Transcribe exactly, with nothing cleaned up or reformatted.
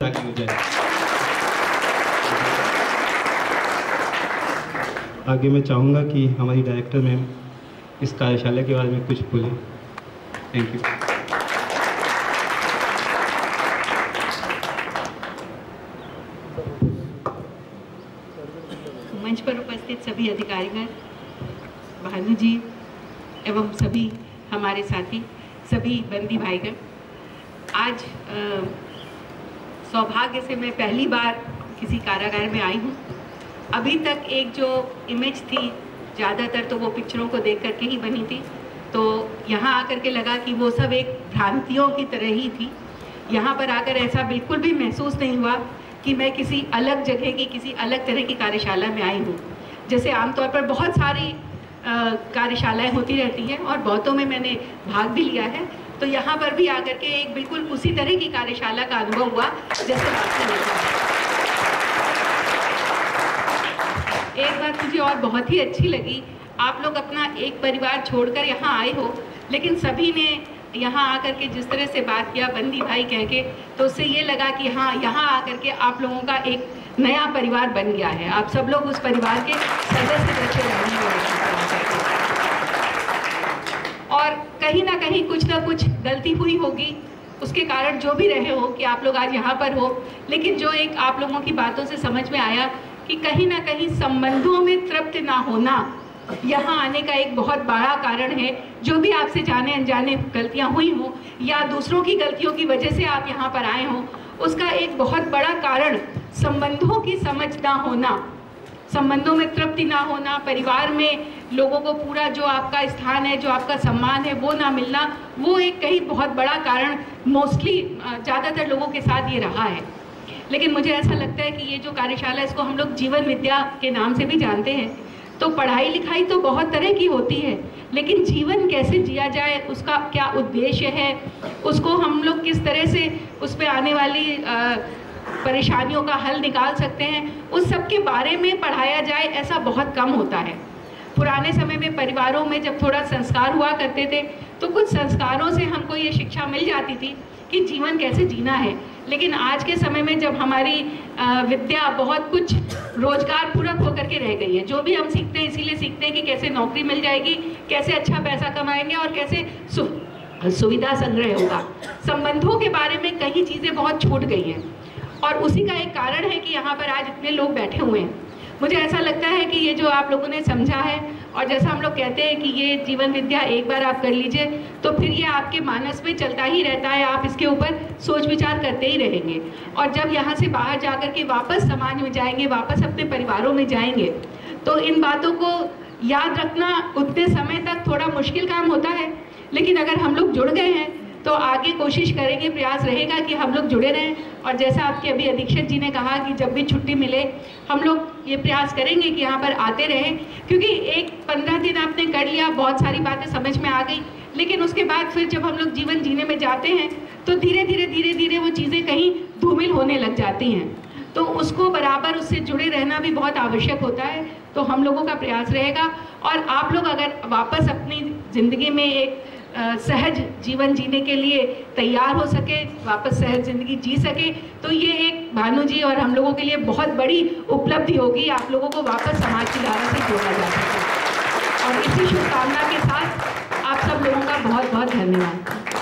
आगे हो जाए। आगे मैं चाहूँगा कि हमारी डायरेक्टर मैम इस कार्यशाला के बारे में कुछ बोलें। Thank you. मंच पर उपस्थित सभी अधिकारीगण, भानु जी एवं सभी हमारे साथी, सभी बंदी भाईगण, आज सौभाग्य से मैं पहली बार किसी कारागार में आई हूँ। अभी तक एक जो इमेज थी, ज़्यादातर तो वो पिक्चरों को देख करके ही बनी थी, तो यहाँ आकर के लगा कि वो सब एक भ्रांतियों की तरह ही थी। यहाँ पर आकर ऐसा बिल्कुल भी महसूस नहीं हुआ कि मैं किसी अलग जगह की, किसी अलग तरह की कार्यशाला में आई हूँ। जैसे आमतौर पर बहुत सारी कार्यशालाएं होती रहती हैं और बहुतों में मैंने भाग भी लिया है, तो यहाँ पर भी आकर के एक बिल्कुल उसी तरह की कार्यशाला का अनुभव हुआ जैसे आपने देखा। एक बात मुझे और बहुत ही अच्छी लगी, आप लोग अपना एक परिवार छोड़कर यहाँ आए हो, लेकिन सभी ने यहाँ आकर के जिस तरह से बात किया बंदी भाई कह के, तो उससे ये लगा कि हाँ, यहाँ आकर के आप लोगों का एक नया परिवार बन गया है। आप सब लोग उस परिवार के सदस्य जैसे रहने वाले। और कहीं ना कहीं कुछ ना कुछ गलती हुई होगी, उसके कारण जो भी रहे हो कि आप लोग आज यहाँ पर हो, लेकिन जो एक आप लोगों की बातों से समझ में आया कि कहीं ना कहीं संबंधों में तृप्त ना होना यहाँ आने का एक बहुत बड़ा कारण है। जो भी आपसे जाने अनजाने गलतियाँ हुई हों या दूसरों की गलतियों की वजह से आप यहाँ पर आए हों, उसका एक बहुत बड़ा कारण संबंधों की समझ ना होना, संबंधों में तृप्ति ना होना, परिवार में लोगों को पूरा जो आपका स्थान है, जो आपका सम्मान है, वो ना मिलना, वो एक कहीं बहुत बड़ा कारण मोस्टली ज़्यादातर लोगों के साथ ये रहा है। लेकिन मुझे ऐसा लगता है कि ये जो कार्यशाला, इसको हम लोग जीवन विद्या के नाम से भी जानते हैं। तो पढ़ाई लिखाई तो बहुत तरह की होती है, लेकिन जीवन कैसे जिया जाए, उसका क्या उद्देश्य है, उसको हम लोग किस तरह से उस पर आने वाली आ, परेशानियों का हल निकाल सकते हैं, उस सब के बारे में पढ़ाया जाए, ऐसा बहुत कम होता है। पुराने समय में परिवारों में जब थोड़ा संस्कार हुआ करते थे, तो कुछ संस्कारों से हमको ये शिक्षा मिल जाती थी कि जीवन कैसे जीना है। लेकिन आज के समय में जब हमारी विद्या बहुत कुछ रोजगार पूरक होकर के रह गई है, जो भी हम सीखते हैं इसीलिए सीखते हैं कि कैसे नौकरी मिल जाएगी, कैसे अच्छा पैसा कमाएंगे और कैसे सु, सुविधा संग्रह होगा। संबंधों के बारे में कई चीज़ें बहुत छूट गई हैं और उसी का एक कारण है कि यहाँ पर आज इतने लोग बैठे हुए हैं। मुझे ऐसा लगता है कि ये जो आप लोगों ने समझा है, और जैसा हम लोग कहते हैं कि ये जीवन विद्या एक बार आप कर लीजिए तो फिर ये आपके मानस में चलता ही रहता है, आप इसके ऊपर सोच विचार करते ही रहेंगे। और जब यहाँ से बाहर जाकर के वापस समाज में जाएंगे, वापस अपने परिवारों में जाएंगे, तो इन बातों को याद रखना उतने समय तक थोड़ा मुश्किल काम होता है। लेकिन अगर हम लोग जुड़ गए हैं तो आगे कोशिश करेंगे, प्रयास रहेगा कि हम लोग जुड़े रहें। और जैसा आपके अभी अधीक्षक जी ने कहा कि जब भी छुट्टी मिले हम लोग ये प्रयास करेंगे कि यहाँ पर आते रहें, क्योंकि एक पंद्रह दिन आपने कर लिया, बहुत सारी बातें समझ में आ गई, लेकिन उसके बाद फिर जब हम लोग जीवन जीने में जाते हैं तो धीरे धीरे धीरे धीरे वो चीज़ें कहीं धूमिल होने लग जाती हैं। तो उसको बराबर उससे जुड़े रहना भी बहुत आवश्यक होता है। तो हम लोगों का प्रयास रहेगा और आप लोग अगर वापस अपनी ज़िंदगी में एक सहज जीवन जीने के लिए तैयार हो सके, वापस सहज जिंदगी जी सके, तो ये एक भानु जी और हम लोगों के लिए बहुत बड़ी उपलब्धि होगी। आप लोगों को वापस समाज की धारा से जोड़ा जा सके। और इसी शुभकामना के साथ आप सब लोगों का बहुत बहुत धन्यवाद।